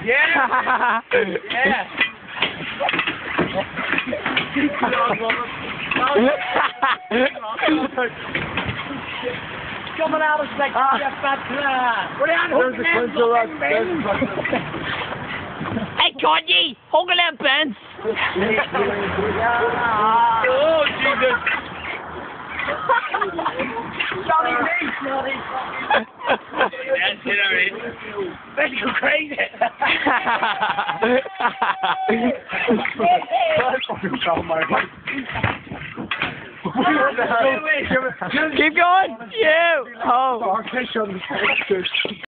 Yeah! Yeah! Coming out of section, what are you Hey, Codgy! Hold on that fence! Oh, Jesus! Sorry, mate! Sorry. That's it, alright. Let's go crazy! Keep going! You! Oh!